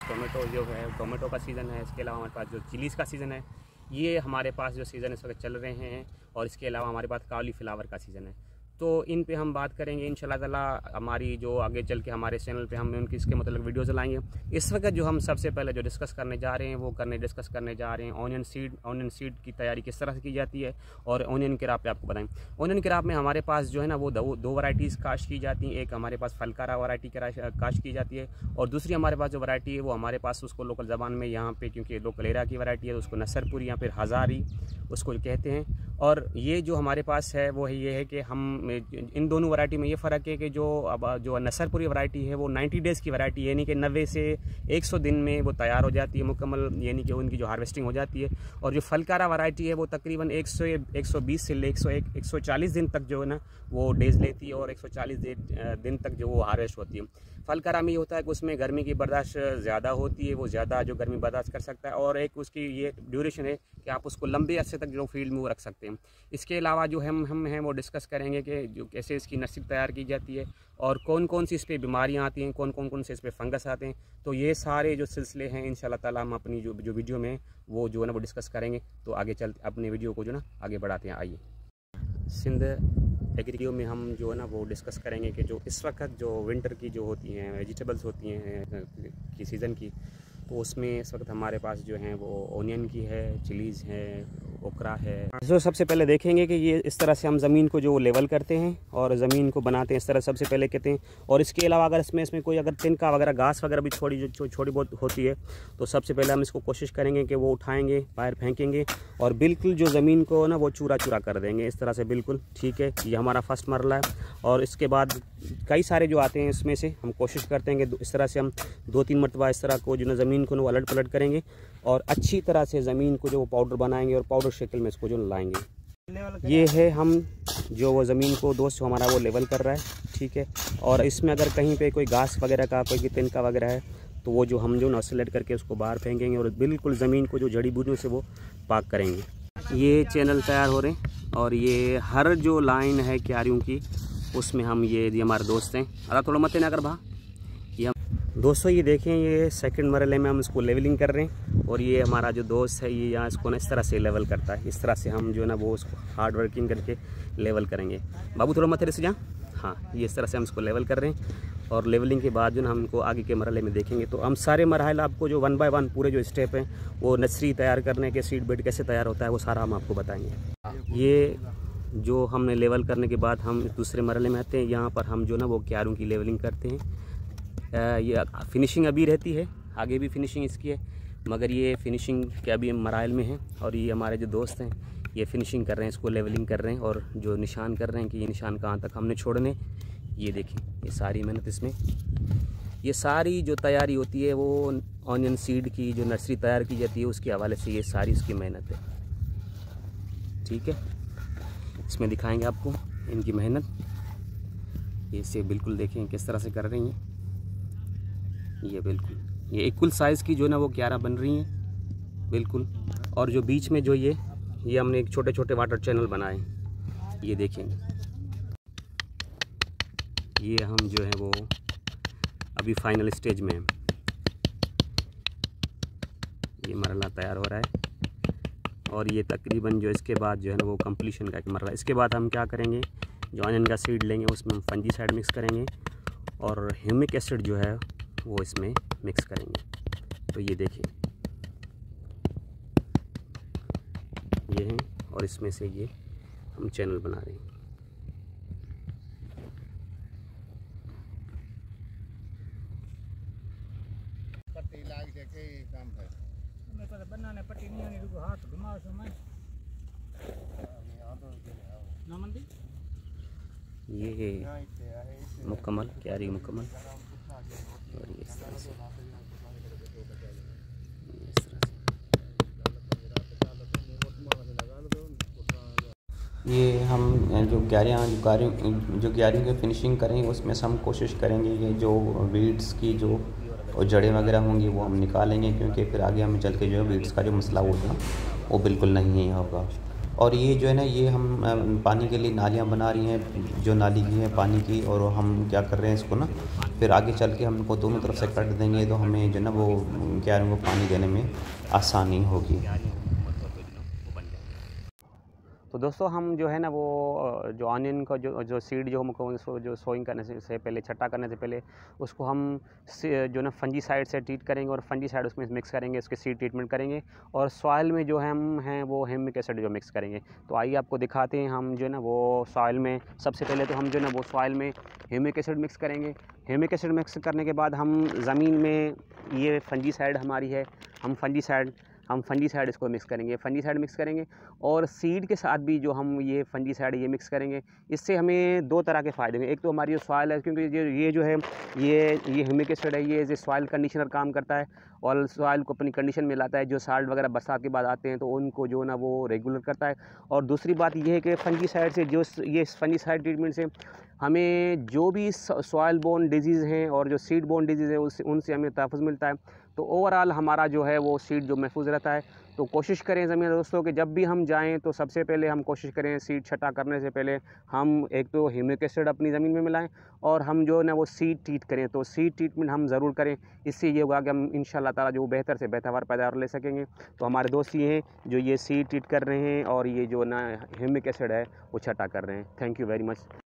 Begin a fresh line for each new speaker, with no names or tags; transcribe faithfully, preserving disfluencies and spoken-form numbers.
Tomato जो है tomato का सीज़न है। इसके अलावा हमारे पास जो चिलीज़ का सीज़न है, ये हमारे पास जो सीज़न इस वक्त चल रहे हैं। और इसके अलावा हमारे पास कॉलीफ्लावर का सीज़न है। तो इन पे हम बात करेंगे इंशाल्लाह ताला। हमारी जो आगे चल के हमारे चैनल पे हम उनकी इसके मतलब वीडियोज़ लाएंगे। इस वक्त जो हम सबसे पहले जो डिस्कस करने जा रहे हैं वो करने डिस्कस करने जा रहे हैं ऑनियन सीड। ऑनियन सीड की तैयारी किस तरह से की जाती है और ऑनियन क्रॉप पे आपको बताएं। ऑनियन क्रॉप में हमारे पास जो है ना वो दो दो वैरायटीज़ काश्त की जाती हैं। एक हमारे पास फलकारा वैरायटी काश्त की जाती है और दूसरी हमारे पास जो वैरायटी है वो हमारे पास उसको लोकल ज़बान में यहाँ पे क्योंकि लोकल एरिया की वैरायटी है तो उसको नसरपुरी या फिर हज़ारी उसको कहते हैं। और ये जो हमारे पास है वो ये है कि हम इन दोनों वैरायटी में ये फ़र्क है कि जो अब जो नसरपुरी वैरायटी है वो नब्बे डेज़ की वैरायटी है, यानी कि नब्बे से एक सौ दिन में वो तैयार हो जाती है मुकम्मल, यानी कि उनकी जो हार्वेस्टिंग हो जाती है। और जो फलकारा वैरायटी है वो तकरीबन एक सौ एक सौ बीस से ले एक सौ एक एक सौ चालीस दिन तक जो है ना वो डेज़ लेती है और एक सौ चालीस दिन तक जो वो हार्वेस्ट होती है। फलकारा में ये होता है कि उसमें गर्मी की बर्दाश्त ज़्यादा होती है, वो ज़्यादा जो गर्मी बर्दाश्त कर सकता है और एक उसकी ये ड्यूरेशन है कि आप उसको लंबे अरसे तक जो फील्ड में वो रख सकते हैं। इसके अलावा जो हम हम हैं वो डिस्कस करेंगे कि जो कैसे इसकी नस्ल तैयार की जाती है और कौन कौन सी इस पर बीमारियाँ आती हैं, कौन कौन कौन से इस पर फंगस आते हैं। तो ये सारे जो सिलसिले हैं इंशाल्लाह ताला हम अपनी जो जो वीडियो में वो जो है ना वो डिस्कस करेंगे। तो आगे चल अपने वीडियो को जो ना आगे बढ़ाते हैं। आइए, सिंध एग्रीक्यू में हम जो है ना वो डिस्कस करेंगे कि जो इस वक्त जो विंटर की जो होती हैं वेजिटेबल्स होती हैं की सीज़न की, तो उसमें इस वक्त हमारे पास जो हैं वो ओनियन की है, चिलीज़ है, ओकरा है। तो सबसे पहले देखेंगे कि ये इस तरह से हम ज़मीन को जो लेवल करते हैं और ज़मीन को बनाते हैं इस तरह सबसे पहले कहते हैं। और इसके अलावा अगर इसमें इसमें कोई अगर तिनका वगैरह घास वगैरह भी थोड़ी जो छोटी बहुत होती है तो सबसे पहले हम इसको कोशिश करेंगे कि वो उठाएँगे, बाहर फेंकेंगे और बिल्कुल जो ज़मीन को ना वो चूरा चूरा कर देंगे इस तरह से। बिल्कुल ठीक है, ये हमारा फर्स्ट मरला है। और इसके बाद कई सारे जो आते हैं इसमें से हम कोशिश करते हैं कि इस तरह से हम दो तीन मरतबा इस तरह को जो ना ज़मीन को ना अलट पलट करेंगे और अच्छी तरह से ज़मीन को जो वो पाउडर बनाएंगे और पाउडर शक्ल में इसको जो लाएंगे। ये है हम जो वो ज़मीन को दोस्त जो हमारा वो लेवल कर रहा है, ठीक है। और इसमें अगर कहीं पे कोई घास वगैरह का कोई तिनका वगैरह है तो वो जो हम जो ना सेलेक्ट करके उसको बाहर फेंकेंगे और बिल्कुल ज़मीन को जो जड़ी बूटियों से वो पाक करेंगे। ये चैनल तैयार हो रहे हैं और ये हर जो लाइन है क्यारियों की उसमें हम ये ये हमारे दोस्त हैं। अगर थोड़ा मत ना कर भा ये हम दोस्तों ये देखें, ये सेकंड मरले में हम इसको लेवलिंग कर रहे हैं और ये हमारा जो दोस्त है ये यहाँ इसको ना इस तरह से लेवल करता है। इस तरह से हम जो है ना वो उसको हार्ड वर्किंग करके लेवल करेंगे। बाबू थोड़ा मत से जा, हाँ ये इस तरह से हम इसको लेवल कर रहे हैं और लेवलिंग के बाद जो ना हमको आगे के मरहले में देखेंगे। तो हम सारे मरहले आपको जो वन बाय वन पूरे जो स्टेप हैं वो नर्सरी तैयार करने के सीड बेड कैसे तैयार होता है वो सारा हम आपको बताएंगे। ये जो हमने लेवल करने के बाद हम दूसरे मरहले में आते हैं। यहाँ पर हम जो ना वो क्यारों की लेवलिंग करते हैं। ये फिनिशिंग अभी रहती है, आगे भी फिनिशिंग इसकी है, मगर ये फिनिशिंग के अभी हम मराइल में हैं और ये हमारे जो दोस्त हैं ये फिनिशिंग कर रहे हैं, इसको लेवलिंग कर रहे हैं और जो निशान कर रहे हैं कि ये निशान कहाँ तक हमने छोड़ने। ये देखिए, ये सारी मेहनत इसमें, ये सारी जो तैयारी होती है वो ऑनियन सीड की जो नर्सरी तैयार की जाती है उसके हवाले से ये सारी इसकी मेहनत है, ठीक है। इसमें दिखाएंगे आपको इनकी मेहनत। ये से बिल्कुल देखें किस तरह से कर रही हैं। ये बिल्कुल ये इक्वल साइज़ की जो ना वो क्यारा बन रही हैं बिल्कुल। और जो बीच में जो ये ये हमने एक छोटे छोटे वाटर चैनल बनाए, ये देखेंगे। ये हम जो है वो अभी फाइनल स्टेज में हैं। ये मरला तैयार हो रहा है और ये तकरीबन जो इसके बाद जो है ना वो कंप्लीशन का एक मरला। इसके बाद हम क्या करेंगे, जो ऑनियन का सीड लेंगे उसमें हम फंजीसाइड मिक्स करेंगे और ह्यूमिक एसिड जो है वो इसमें मिक्स करेंगे। तो ये देखिए ये हैं और इसमें से ये हम चैनल बना रहे हैं।
पट्टी लाग जाके काम है मैं तो बनाने पट्टी नहीं आने रुको हाथ घुमाओ सो मैं ना मंदी।
ये मुकम्मल क्यारी मुकम्मल और ये इस तरह से ये हम जो क्यारियाँ जो क्यारियों जो क्यारियों की फिनिशिंग करेंगे उसमें से हम कोशिश करेंगे ये जो वीड्स की जो और जड़ें वगैरह होंगी वो हम निकालेंगे, क्योंकि फिर आगे हमें चल के जो है वीड्स का जो मसला होगा वो बिल्कुल नहीं होगा। और ये जो है ना ये हम पानी के लिए नालियाँ बना रही हैं, जो नाली की है पानी की, और हम क्या कर रहे हैं इसको ना
फिर आगे चल के हम उनको दोनों तरफ से कट देंगे तो हमें जो है ना वो क्यारियों को पानी देने में आसानी होगी।
तो दोस्तों हम जो है ना वो जो ऑनियन का जो जो सीड जो हमको उसको जो सोइंग करने से से पहले छट्टा करने से पहले उसको हम जो ना फंजीसाइड से ट्रीट करेंगे और फंजीसाइड उसमें मिक्स करेंगे, उसके सीड ट्रीटमेंट करेंगे और सॉइल में जो हम हैं वो ह्यूमिक एसिड जो मिक्स करेंगे। तो आइए आपको दिखाते हैं हम जो है ना वो सॉइल में सबसे पहले तो हम जो है ना वो सॉइल में ह्यूमिक एसिड मिक्स करेंगे। ह्यूमिक एसिड मिक्स करने के बाद हम ज़मीन में ये फंजीसाइड हमारी है, हम फंजीसाइड हम फंजीसाइड इसको मिक्स करेंगे फंजीसाइड मिक्स करेंगे और सीड के साथ भी जो हम ये फंजीसाइड ये मिक्स करेंगे। इससे हमें दो तरह के फ़ायदे हैं। एक तो हमारी जो सॉइल है, क्योंकि ये ये जो है ये ये ह्यूमिक एसिड है, ये एज ए सॉइल कंडीशनर काम करता है और सॉइल को अपनी कंडीशन में लाता है। जो साल्ट वगैरह बरसात के बाद आते हैं तो उनको जो ना वो रेगुलर करता है। और दूसरी बात ये है कि फंजीसाइड से जो ये फंजीसाइड ट्रीटमेंट से हमें जो भी सॉइल बोर्न डिजीज़ हैं और जो सीड बोर्न डिजीज़ है उससे उनसे हमें तहफ़्फ़ुज़ मिलता है। तो ओवरऑल हमारा जो है वो सीड जो महफूज रहता है। तो कोशिश करें ज़मीन दोस्तों कि जब भी हम जाएं तो सबसे पहले हम कोशिश करें सीड छटा करने से पहले हम एक तो ह्यूमिक एसिड अपनी ज़मीन में मिलाएं और हम जो है ना वो सीड ट्रीट करें। तो सीड ट्रीटमेंट हम ज़रूर करें, इससे ये होगा कि हम इंशाल्लाह ताला जो बेहतर से बेहतर पैदावार ले सकेंगे। तो हमारे दोस्त ये हैं जो ये सीड ट्रीट कर रहे हैं और ये जो ना ह्यूमिक एसिड है वो छटा कर रहे हैं। Thank you very much.